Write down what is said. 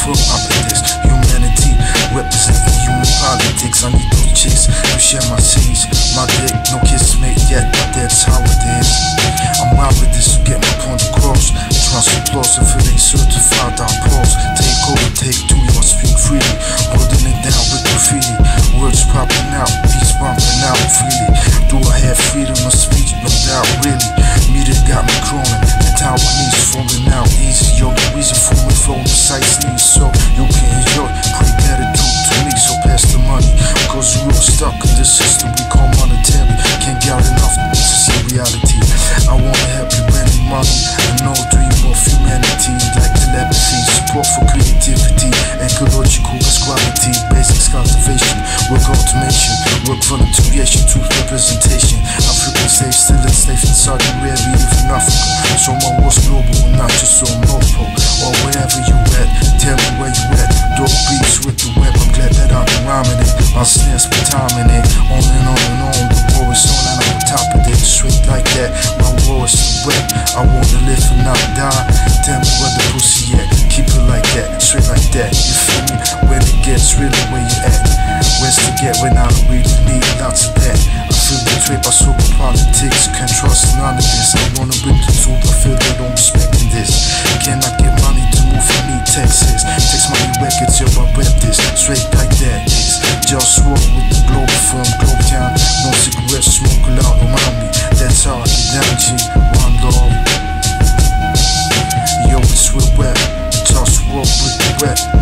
Globalfirm, I bet this humanity representing human politics. I need those chicks to share my seeds, my dick, no kiss made yet, but that's how it is. I'm out with this to get my point across. Trust applause if it ain't certified, I pause. Take over, take two, I speak freely, holding it down with graffiti. Words popping out, beats bumping out freely. Do I have freedom of speech? No doubt, really. Media got me crawling, the tower needs falling out easy. Yo, the reason for me flowing precisely so you can enjoy. Pray gratitude to me, so pass the money. Cause we're all stuck in this system we call monetary. Can't get enough to see reality. I wanna help you many money and no dream of humanity. Like telepathy, support for creativity, ecological equality, basics cultivation, work automation, work volunteeration, truth representation. African slaves still enslaved in Saudi Arabia, even Africa. So my war's global, not just on North Pole or wherever you at. Tell me where you at. Dope beats with the web. I'm glad that I've been rhyming it. My snares been timing it. On and on and on. The war is on and I'm on top of it. Straight like that. My war is too wet. I wanna live and not die. Tell me where the pussy at. Keep it like that. Straight like that. You feel me? When it gets really where you at. Where's to get when I really need lots of that. I feel betrayed by super politics. Can't trust none of this. I wanna rip the truth. I feel they don't respecting this. Can I get money to move from me, Texas? Text money records, yo, I rap this. Straight like that, it's JustWar with the Globalfirm, Globetown. No cigarettes, smoke loud around me. That's how I get down, G. One love. Yo, it's with rap. JustWar with the rap.